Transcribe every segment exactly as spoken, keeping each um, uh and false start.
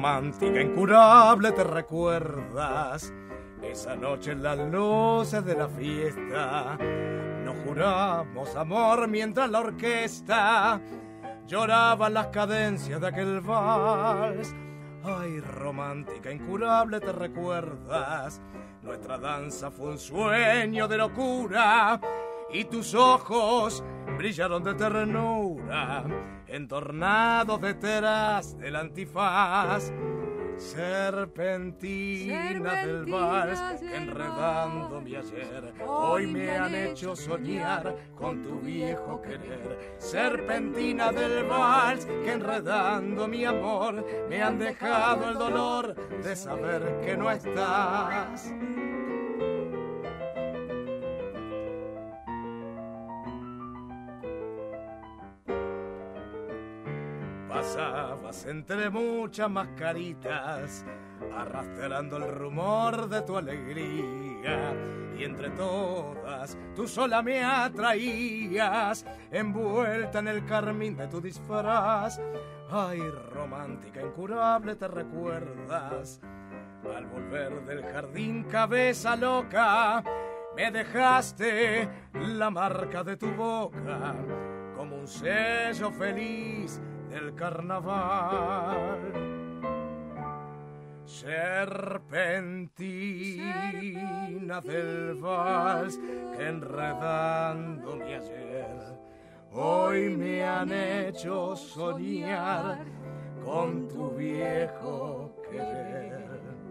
romántica, incurable, te recuerdas esa noche en las luces de la fiesta. Nos juramos amor mientras la orquesta lloraba las cadencias de aquel vals. Ay, romántica, incurable, te recuerdas. Nuestra danza fue un sueño de locura y tus ojos brillaron de ternura, entornados detrás del antifaz. Serpentina, Serpentina del vals, que enredando mi ayer, hoy me han hecho soñar con tu viejo querer. Serpentina del vals, que enredando mi amor, me han dejado el dolor de saber que no estás. Pasabas entre muchas mascaritas, arrastrando el rumor de tu alegría, y entre todas tú sola me atraías, envuelta en el carmín de tu disfraz. Ay, romántica, incurable, te recuerdas. Al volver del jardín, cabeza loca, me dejaste la marca de tu boca, como un sello feliz del carnaval. Serpentina del vals, que enredando mi ayer, hoy me han hecho soñar con tu viejo querer.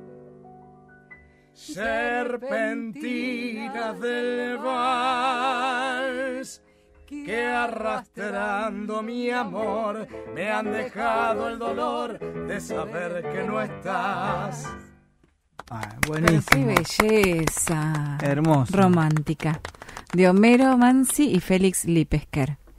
Serpentina del vals, que arrastrando mi amor me han dejado el dolor de saber que no estás. Ay, buenísimo. Pero qué belleza. Hermoso. Romántica. De Homero Manzi y Félix Lipesker.